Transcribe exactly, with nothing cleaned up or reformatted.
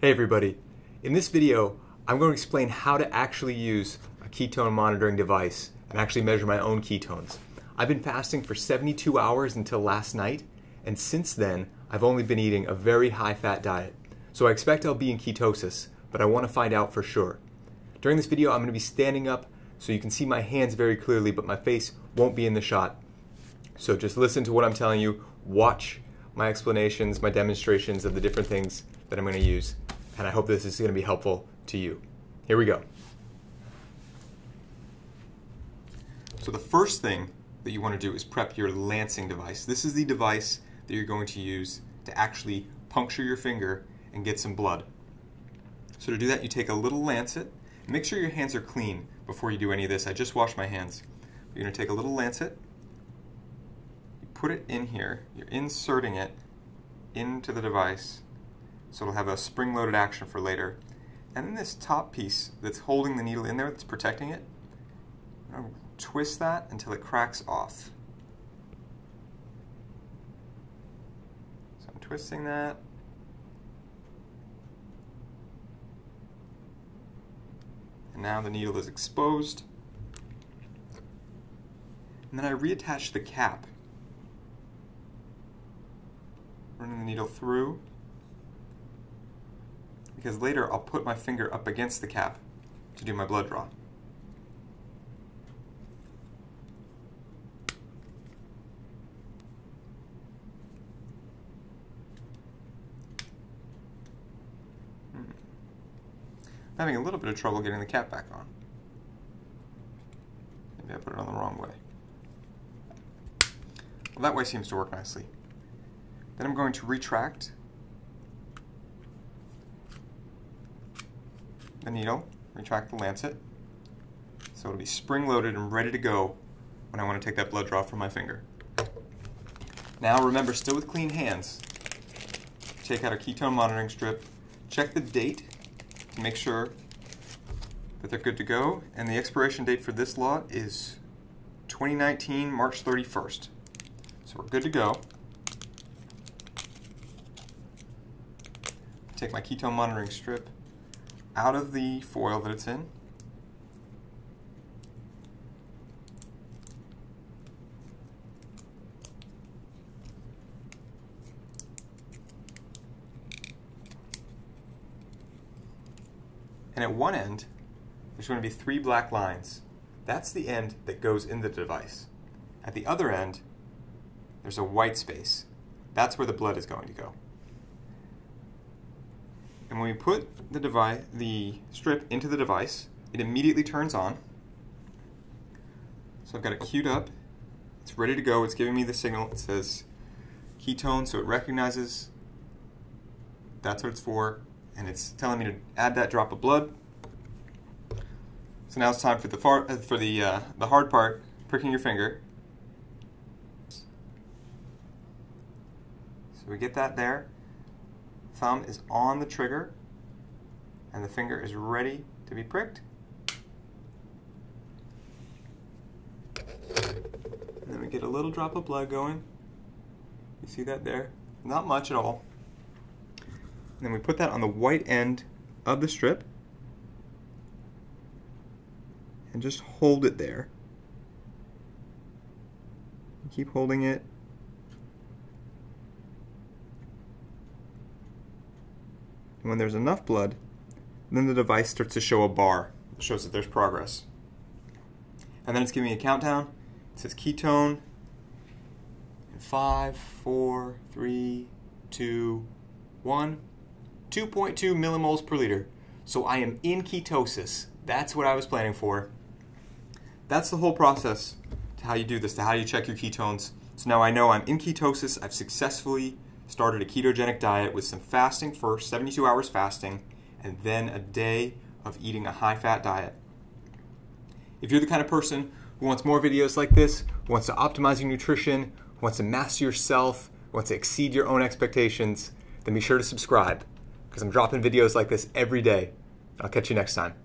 Hey everybody, in this video I'm going to explain how to actually use a ketone monitoring device and actually measure my own ketones. I've been fasting for seventy-two hours until last night, and since then I've only been eating a very high fat diet. So I expect I'll be in ketosis, but I want to find out for sure. During this video I'm going to be standing up so you can see my hands very clearly, but my face won't be in the shot. So just listen to what I'm telling you, watch my explanations, my demonstrations of the different things that I'm going to use, and I hope this is going to be helpful to you. Here we go. So the first thing that you want to do is prep your lancing device. This is the device that you're going to use to actually puncture your finger and get some blood. So to do that, you take a little lancet. Make sure your hands are clean before you do any of this. I just washed my hands. You're going to take a little lancet, you put it in here, you're inserting it into the device so it'll have a spring-loaded action for later. And then this top piece that's holding the needle in there, that's protecting it, I'm going to twist that until it cracks off. So I'm twisting that. And now the needle is exposed. And then I reattach the cap, running the needle through, because later I'll put my finger up against the cap to do my blood draw. Hmm. I'm having a little bit of trouble getting the cap back on. Maybe I put it on the wrong way. Well, that way seems to work nicely. Then I'm going to retract the needle, retract the lancet, so it'll be spring-loaded and ready to go when I want to take that blood draw from my finger. Now remember, still with clean hands, take out our ketone monitoring strip, check the date to make sure that they're good to go, and the expiration date for this lot is twenty nineteen, March thirty-first. So we're good to go. Take my ketone monitoring strip out of the foil that it's in. And at one end, there's going to be three black lines. That's the end that goes in the device. At the other end, there's a white space. That's where the blood is going to go. And when we put the device, the strip into the device, it immediately turns on. So I've got it queued up. It's ready to go. It's giving me the signal. It says ketone, so it recognizes that's what it's for, and it's telling me to add that drop of blood. So now it's time for the far, uh, for the uh, the hard part, pricking your finger. So we get that there. Thumb is on the trigger, and the finger is ready to be pricked. And then we get a little drop of blood going. You see that there? Not much at all. And then we put that on the white end of the strip and just hold it there. Keep holding it. And when there's enough blood, then the device starts to show a bar. It shows that there's progress. And then it's giving me a countdown. It says ketone in five, four, three, two, one. two point two millimoles per liter. So I am in ketosis. That's what I was planning for. That's the whole process to how you do this, to how you check your ketones. So now I know I'm in ketosis. I've successfully started a ketogenic diet with some fasting first, seventy-two hours fasting, and then a day of eating a high-fat diet. If you're the kind of person who wants more videos like this, who wants to optimize your nutrition, who wants to master yourself, who wants to exceed your own expectations, then be sure to subscribe, because I'm dropping videos like this every day. I'll catch you next time.